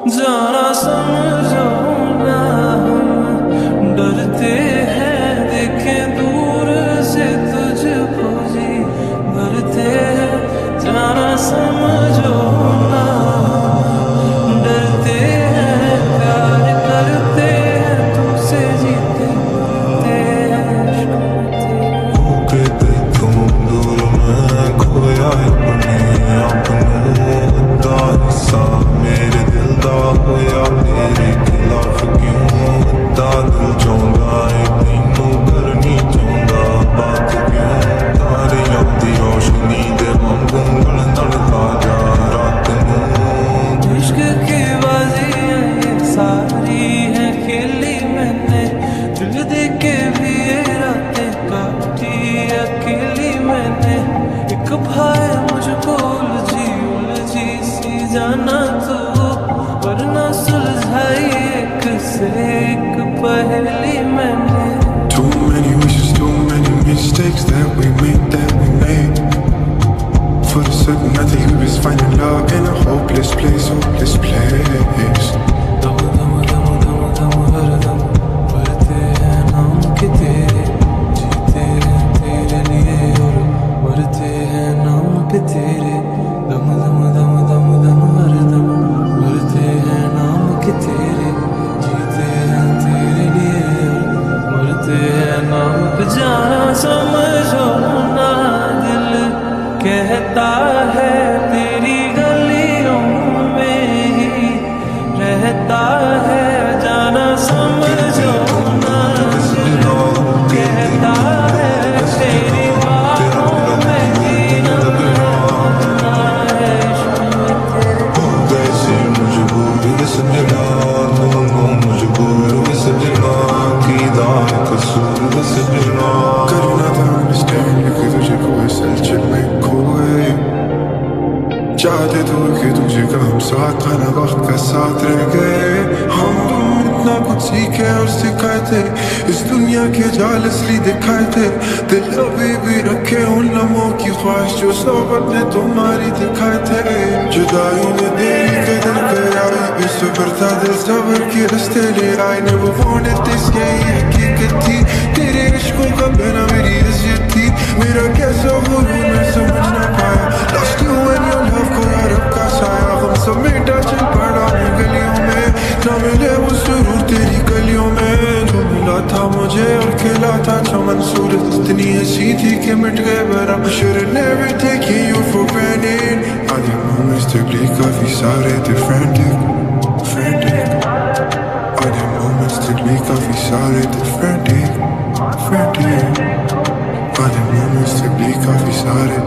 जरा समझो ना, हम डरते हैं देखें दूर से तुझको जी, डरते हैं जरा समझो ना, डरते हैं प्यार करते हैं तुमसे जीते के तुम दूर मैं खोया अपने हिस्सा मेरे दिल दा होया मेरे खिलाफ क्यों अद्धा दिल चाहता है तैनू करनी चाहता बात क्यों तारे आती रोशनी दे वांगू गल ताजा रात नूं इश्क की बाजियां ये सारी है खेली मैंने, दिल दे के भी ये रातें काटी अकेली मैंने। एक भाई मुझको उलझी सी जाना तो, वरना सुलझाई एक से एक पहली मैंने। Too many wishes, too many mistakes that we made. For a certain I think we was finding love in a hopeless place, hopeless place. दम दम दम दम दम हर दम भरते हैं नाम के तेरे, जीते हैं तेरे लिए और मरते हैं नाम पे तेरे। दम दम दम दम दम हर दम भरते हैं नाम के तेरे, जीते हैं तेरे लिए और मरते हैं नाम पे। जाना समझो ना, दिल कहता है तेरी गलियों में ही रहता है, जाना समझो ना, दिल कहता है तेरी बाहों में जीना है इश्क में तेरे। वैसे मजबूर सजना मजबूर सजना कीदा कसूर सजना करना था अंडरस्टैंड कि तुझे कोई सच में खोए, चाहते तो कि तुझे का हम साथ खाना वक्त का साथ रह गए। हम तुम इतना कुछ सीखे और सिखाए थे, इस दुनिया के जाल असली दिखाए थे। दिल अभी भी रखे उन लम्हों की ख्वाहिश जो सोबत ने तुम्हारी दिखाए थे। जुदाई ने देरी के दिल पे आई, इस था दिल सबर के रास्ते ले आई। Never wanted this, यही हकीकत थी, तेरे इश्कों का बिना मेरी इज्जत थी। मेरा कैसा गुरूर मैं समझ ना पाया, lost you and your love को यार का साया। हम समेटा चल पड़ा मैं गलियों में, ना मिले वो सुरूर तेरी गलियों में। जो मिला था मुझे और खिला था चमन सूरत इतनी हंसी थी कि मिट गए बरम। Should've never taken you for granted, आधे moments तकलीफ काफी सारे थे frantic आधे moments तकलीफ काफी सारे थे frantic आधे moments तकलीफ काफी सारे